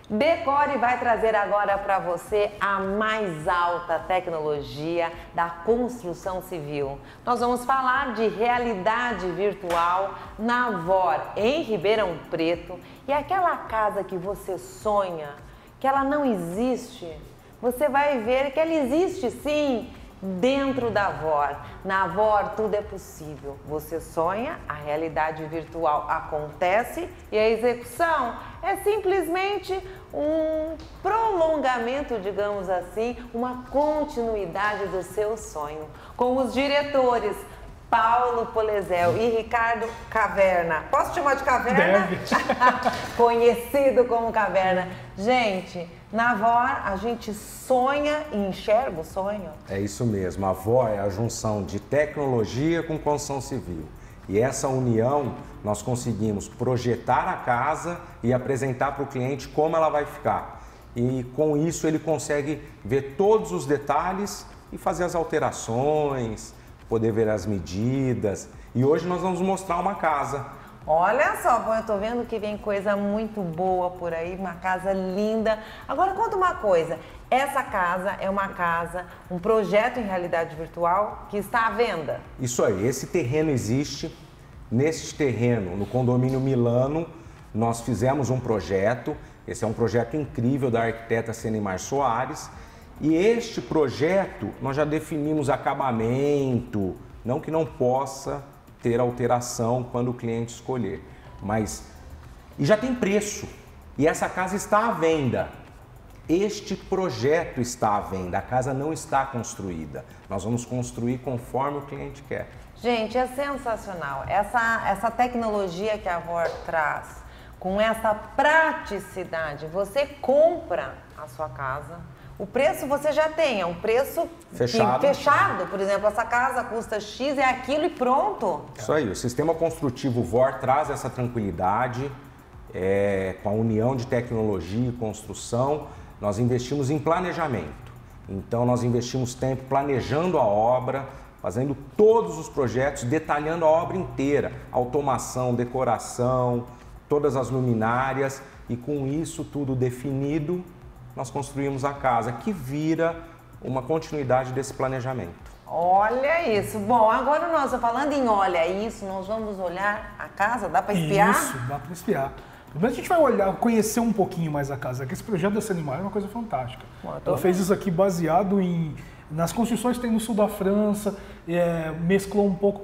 Decore vai trazer agora para você a mais alta tecnologia da construção civil. Nós vamos falar de realidade virtual na VOR, em Ribeirão Preto. E aquela casa que você sonha, que ela não existe, você vai ver que ela existe sim dentro da VOR. Na VOR tudo é possível. Você sonha, a realidade virtual acontece e a execução é simplesmente um prolongamento, digamos assim, uma continuidade do seu sonho. Com os diretores Paulo Polezel e Ricardo Caverna. Posso chamar de Caverna? Deve. Conhecido como Caverna. Gente, na VOR a gente sonha e enxerga o sonho. É isso mesmo. A VOR é a junção de tecnologia com construção civil. E essa união nós conseguimos projetar a casa e apresentar para o cliente como ela vai ficar. E com isso ele consegue ver todos os detalhes e fazer as alterações, poder ver as medidas. E hoje nós vamos mostrar uma casa. Olha só, eu tô vendo que vem coisa muito boa por aí, uma casa linda. Agora conta uma coisa, essa casa é uma casa, um projeto em realidade virtual que está à venda? Isso aí, esse terreno existe. Neste terreno, no condomínio Milano, nós fizemos um projeto. Esse é um projeto incrível da arquiteta Senimar Soares. E este projeto, nós já definimos acabamento, não que não possa ter alteração quando o cliente escolher, mas e já tem preço, e essa casa está à venda. Este projeto está à venda, a casa não está construída, nós vamos construir conforme o cliente quer. Gente, é sensacional, essa tecnologia que a VOR traz, com essa praticidade, você compra a sua casa. O preço você já tem, é um preço fechado. Por exemplo, essa casa custa X, é aquilo e pronto. Isso aí, o sistema construtivo VOR traz essa tranquilidade, com a união de tecnologia e construção. Nós investimos em planejamento, então nós investimos tempo planejando a obra, fazendo todos os projetos, detalhando a obra inteira, automação, decoração, todas as luminárias, e com isso tudo definido, nós construímos a casa, que vira uma continuidade desse planejamento. Olha isso. Bom, agora nós falando em olha isso, nós vamos olhar a casa, dá para espiar? Isso, dá para espiar. Primeiro a gente vai olhar, conhecer um pouquinho mais a casa. Esse projeto da Senimar é uma coisa fantástica. Ela fez isso aqui baseado nas construções que tem no sul da França, mesclou um pouco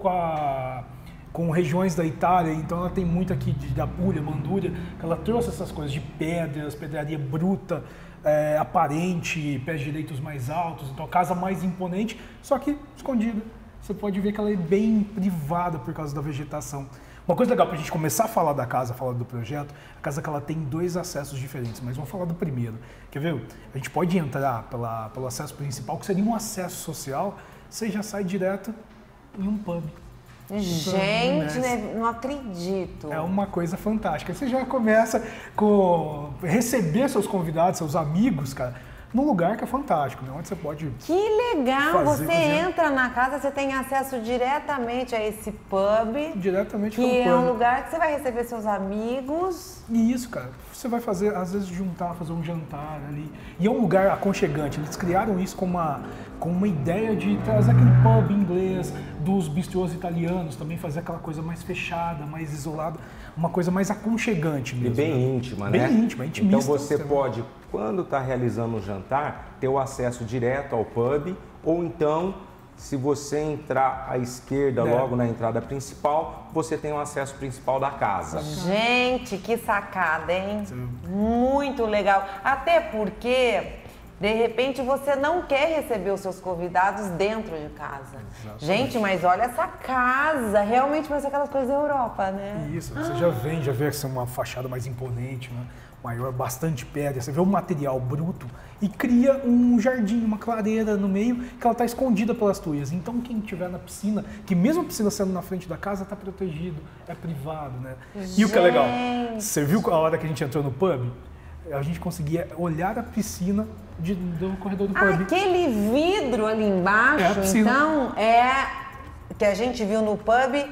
com regiões da Itália, então ela tem muito aqui da Puglia, Manduria, que ela trouxe essas coisas de pedras, pedraria bruta, aparente, pés direitos mais altos, então a casa mais imponente, só que escondida. Você pode ver que ela é bem privada por causa da vegetação. Uma coisa legal para a gente começar a falar da casa, falar do projeto, a casa que ela tem 2 acessos diferentes, mas vamos falar do primeiro. Quer ver? A gente pode entrar pelo acesso principal, que seria um acesso social, você já sai direto em um pub. Gente, não acredito. É uma coisa fantástica. Você já começa com receber seus convidados, seus amigos, cara, num lugar que é fantástico, né? Onde você pode... Que legal! Você entra na casa, você tem acesso diretamente a esse pub. Diretamente que é um lugar que você vai receber seus amigos. E isso, cara. Você vai fazer, às vezes, fazer um jantar ali. E é um lugar aconchegante. Eles criaram isso com uma ideia de trazer aquele pub inglês, dos bistrôs italianos, também fazer aquela coisa mais fechada, mais isolada, uma coisa mais aconchegante mesmo. E bem íntima, né? Bem íntima, intimista. Então você pode, quando está realizando um jantar, ter o acesso direto ao pub, ou então, se você entrar à esquerda, logo na entrada principal, você tem o acesso principal da casa. Gente, que sacada, hein? Sim. Muito legal. Até porque... de repente você não quer receber os seus convidados dentro de casa. Exatamente. Gente, mas olha essa casa, realmente parece aquelas coisas da Europa, né? Isso, você já vê que é uma fachada mais imponente, né? Maior, bastante pedra, você vê o material bruto e cria um jardim, uma clareira no meio que ela está escondida pelas tuias. Então quem estiver na piscina, que mesmo a piscina sendo na frente da casa, está protegido, é privado, né? Gente. E o que é legal, você viu a hora que a gente entrou no pub? A gente conseguia olhar a piscina do corredor do pub. Aquele vidro ali embaixo, então, que a gente viu no pub,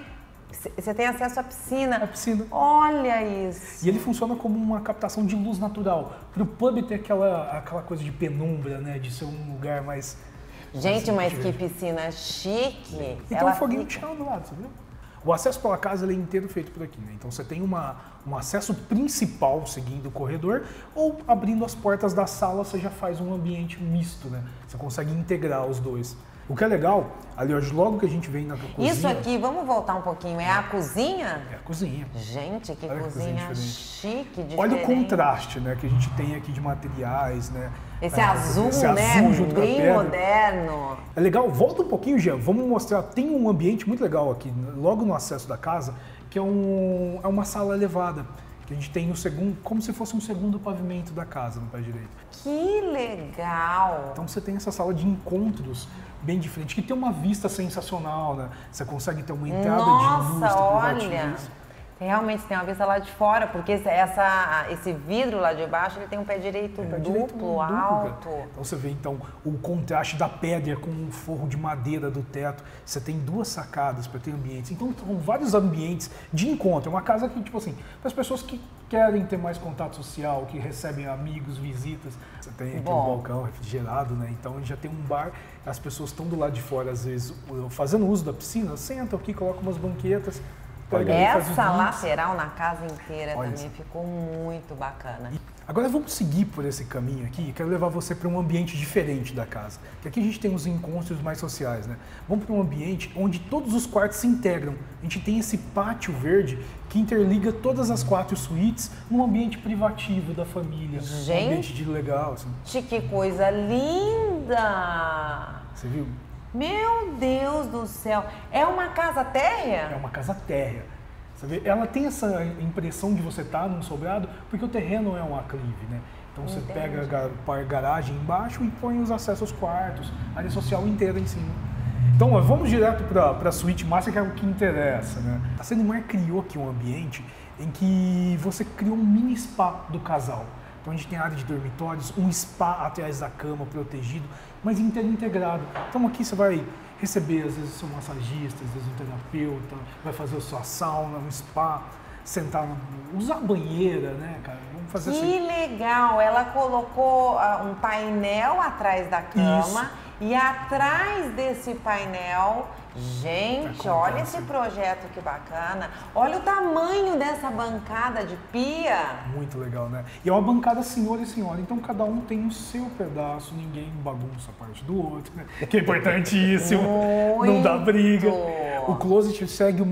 Você tem acesso à piscina. A piscina. Olha isso. E ele funciona como uma captação de luz natural. Para o pub ter aquela coisa de penumbra, né? De ser um lugar mais... Gente, mas que piscina chique. E tem um foguinho de chão do lado, você viu? O acesso pela casa ele é inteiro feito por aqui, né? Então você tem um acesso principal seguindo o corredor ou abrindo as portas da sala você já faz um ambiente misto, né? Você consegue integrar os dois. O que é legal, ali hoje, logo que a gente vem na cozinha... Isso aqui, vamos voltar um pouquinho, é a cozinha? É a cozinha. Gente, que cozinha chique, diferente. Olha o contraste, né, que a gente tem aqui de materiais, né? Esse azul, né, azul bem moderno. É legal, volta um pouquinho, Jean, vamos mostrar, tem um ambiente muito legal aqui, logo no acesso da casa, que é uma sala elevada. A gente tem como se fosse um segundo pavimento da casa no pé direito. Que legal! Então você tem essa sala de encontros bem diferente, que tem uma vista sensacional, né? Você consegue ter uma entrada de luz. Nossa, olha! Realmente tem uma vista lá de fora, porque esse vidro lá de baixo ele tem um pé direito duplo, alto. Então você vê o contraste da pedra com o forro de madeira do teto. Você tem duas sacadas para ter ambientes. Então são vários ambientes de encontro. É uma casa que, tipo assim, para as pessoas que querem ter mais contato social, que recebem amigos, visitas. Você tem aqui um balcão refrigerado, né? Então já tem um bar, as pessoas estão do lado de fora, às vezes, fazendo uso da piscina, sentam aqui, colocam umas banquetas. Essa lateral na casa inteira também ficou muito bacana. Agora vamos seguir por esse caminho aqui. Quero levar você para um ambiente diferente da casa. Porque aqui a gente tem os encontros mais sociais, né? Vamos para um ambiente onde todos os quartos se integram. A gente tem esse pátio verde que interliga todas as 4 suítes num ambiente privativo da família. Gente, um ambiente de legal, assim. Que coisa linda! Você viu? Meu Deus do céu! É uma casa térrea? É uma casa térrea. Você vê? Ela tem essa impressão de você estar num sobrado, porque o terreno é um aclive, né? Então você pega a garagem embaixo e põe os acessos aos quartos, a área social inteira em cima. Então vamos direto para a suíte master, que é o que interessa, né? A Sanimar criou aqui um ambiente em que você criou um mini spa do casal. Então a gente tem área de dormitórios, um spa atrás da cama protegido, mas integrado. Então aqui você vai receber, às vezes, o seu massagista, às vezes um terapeuta, vai fazer a sua sauna, um spa, sentar, usar banheira, né, cara? Vamos fazer que legal! Ela colocou um painel atrás da cama e atrás desse painel... Gente, olha esse projeto que bacana. Olha o tamanho dessa bancada de pia. Muito legal, né? E é uma bancada senhor e senhora, então cada um tem o seu pedaço, ninguém bagunça a parte do outro, né? Que é importantíssimo, não dá briga. O closet segue o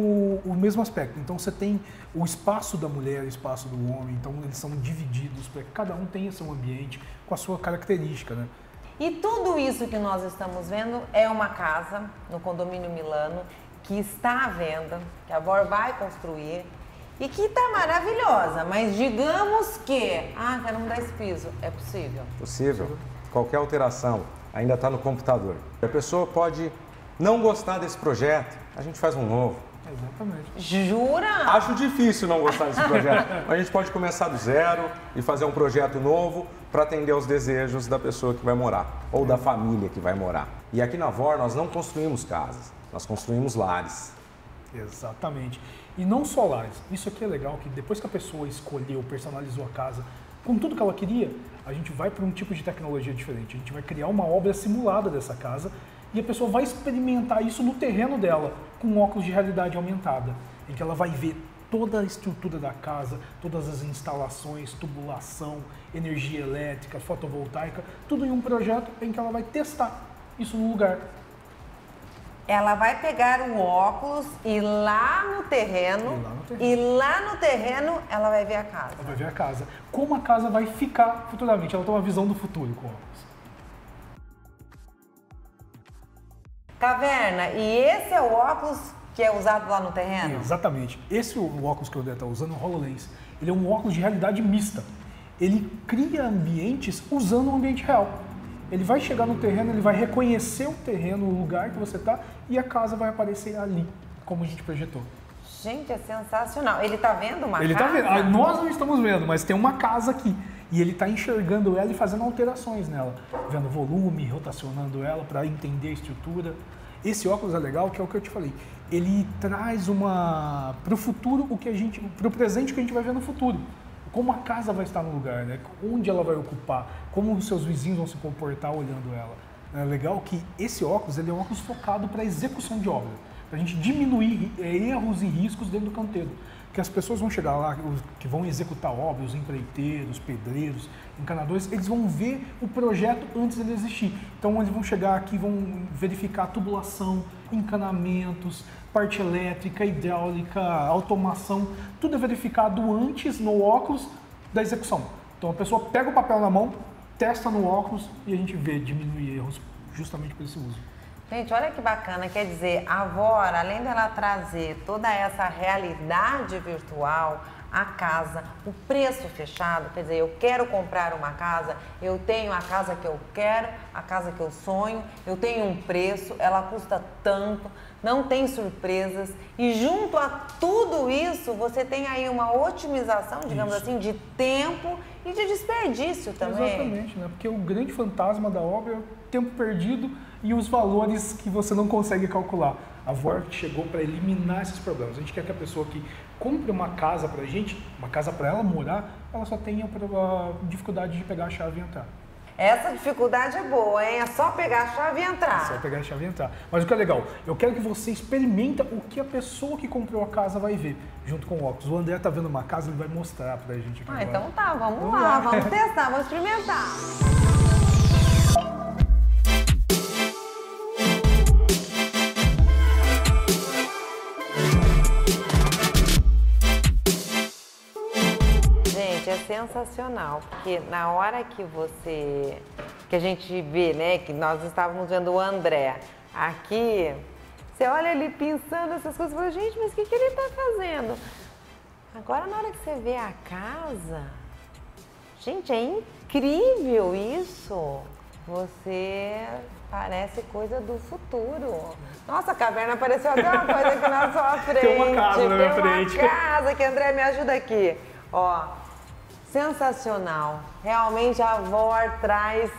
mesmo aspecto, então você tem o espaço da mulher e o espaço do homem, então eles são divididos para que cada um tenha seu ambiente com a sua característica, né? E tudo isso que nós estamos vendo é uma casa no condomínio Milano que está à venda, que a Bor vai construir e que está maravilhosa, mas digamos que, quero mudar esse piso, é possível? Possível. Qualquer alteração ainda está no computador. A pessoa pode não gostar desse projeto, a gente faz um novo. Exatamente. Jura? Acho difícil não gostar desse projeto. A gente pode começar do zero e fazer um projeto novo para atender aos desejos da pessoa que vai morar ou da família que vai morar. E aqui na VOR nós não construímos casas, nós construímos lares. Exatamente. E não só lares. Isso aqui é legal, que depois que a pessoa escolheu, personalizou a casa com tudo que ela queria, a gente vai para um tipo de tecnologia diferente. A gente vai criar uma obra simulada dessa casa e a pessoa vai experimentar isso no terreno dela, com óculos de realidade aumentada, em que ela vai ver toda a estrutura da casa, todas as instalações, tubulação, energia elétrica, fotovoltaica, tudo em um projeto em que ela vai testar isso no lugar. Ela vai pegar o óculos e ir lá no terreno, ela vai ver a casa. Ela vai ver a casa. Como a casa vai ficar futuramente, ela tem uma visão do futuro com o óculos. Caverna, e esse é o óculos que é usado lá no terreno? Exatamente. Esse o óculos que o Odé está usando, o HoloLens, ele é um óculos de realidade mista. Ele cria ambientes usando um ambiente real. Ele vai chegar no terreno, ele vai reconhecer o terreno, o lugar que você está, e a casa vai aparecer ali, como a gente projetou. Gente, é sensacional. Ele está vendo uma casa? Ele está vendo. Nós não estamos vendo, mas tem uma casa aqui. E ele está enxergando ela e fazendo alterações nela. Vendo volume, rotacionando ela para entender a estrutura. Esse óculos é legal, que é o que eu te falei. ele traz para o futuro para o presente que a gente vai ver no futuro. Como a casa vai estar no lugar, né? Onde ela vai ocupar, como os seus vizinhos vão se comportar olhando ela. É legal que esse óculos, ele é um óculos focado para execução de obra, para a gente diminuir erros e riscos dentro do canteiro. Que as pessoas vão chegar lá, que vão executar obras, os empreiteiros, pedreiros, encanadores, eles vão ver o projeto antes dele existir. Então eles vão chegar aqui, vão verificar tubulação, encanamentos, parte elétrica, hidráulica, automação, tudo é verificado antes no óculos da execução. Então a pessoa pega o papel na mão, testa no óculos e a gente vê diminuir erros justamente por esse uso. Gente, olha que bacana, quer dizer, a VOR, além dela trazer toda essa realidade virtual, a casa, o preço fechado, quer dizer, eu quero comprar uma casa, eu tenho a casa que eu quero, a casa que eu sonho, eu tenho um preço, ela custa tanto, não tem surpresas e junto a tudo isso você tem aí uma otimização, digamos assim, de tempo e de desperdício também. Exatamente, né? Porque o grande fantasma da obra é o tempo perdido e os valores que você não consegue calcular. A VOR chegou para eliminar esses problemas. A gente quer que a pessoa que compre uma casa para a gente, uma casa para ela morar, ela só tenha a dificuldade de pegar a chave e entrar. Essa dificuldade é boa, hein? É só pegar a chave e entrar. É só pegar a chave e entrar. Mas o que é legal, eu quero que você experimenta o que a pessoa que comprou a casa vai ver, junto com o óculos. O André tá vendo uma casa, ele vai mostrar pra gente aqui agora. Então tá, vamos lá, vamos testar, vamos experimentar. É sensacional, porque na hora que a gente vê, né, que nós estávamos vendo o André aqui, você olha ele pensando essas coisas e fala, gente, mas o que ele está fazendo? Agora na hora que você vê a casa, gente, é incrível isso, você parece coisa do futuro. Nossa, a caverna apareceu até uma coisa aqui na sua frente. Tem uma casa na minha frente. Tem uma casa que, André, me ajuda aqui, ó. Sensacional, realmente a VOR traz,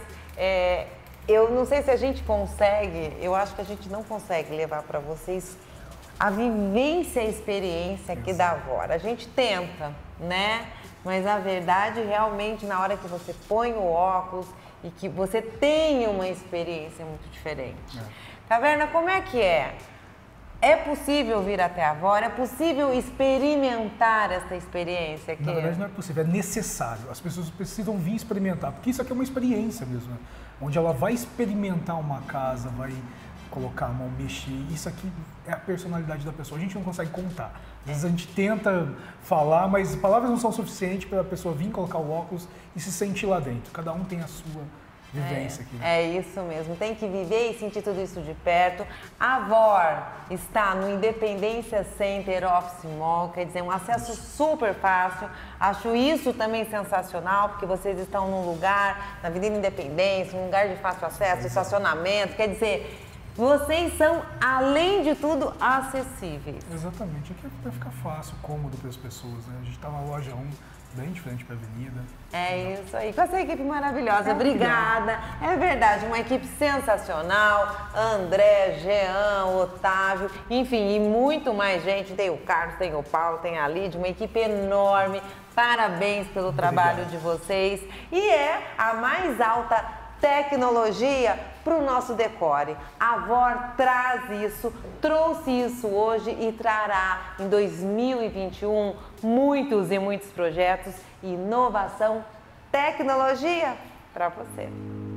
eu não sei se a gente consegue, eu acho que a gente não consegue levar para vocês a vivência, a experiência aqui da VOR. A gente tenta, né? Mas a verdade realmente na hora que você põe o óculos e que você tem uma experiência muito diferente. Caverna, como é que é? É possível vir até a VOR? É possível experimentar essa experiência aqui? Na verdade não é possível, é necessário. As pessoas precisam vir experimentar, porque isso aqui é uma experiência mesmo, né? Onde ela vai experimentar uma casa, vai colocar a mão, mexer. Isso aqui é a personalidade da pessoa. A gente não consegue contar. Às vezes a gente tenta falar, mas palavras não são suficientes para a pessoa vir colocar o óculos e se sentir lá dentro. Cada um tem a sua vivência aqui. É isso mesmo, tem que viver e sentir tudo isso de perto. A VOR está no Independência Center Office Mall, quer dizer, um acesso super fácil. Acho isso também sensacional, porque vocês estão num lugar, na Avenida Independência, um lugar de fácil acesso, estacionamento, quer dizer, vocês são, além de tudo, acessíveis. Exatamente, aqui é para ficar fácil, cômodo para as pessoas, né? A gente está na loja 1, bem diferente para a avenida. É isso aí, com essa equipe maravilhosa, obrigada. É verdade, uma equipe sensacional, André, Jean, Otávio, enfim, e muito mais gente. Tem o Carlos, tem o Paulo, tem a Lídia, uma equipe enorme. Parabéns pelo trabalho de vocês. E é a mais alta tecnologia para o nosso decore. A VOR traz isso, trouxe isso hoje e trará em 2021 muitos e muitos projetos, inovação, tecnologia para você.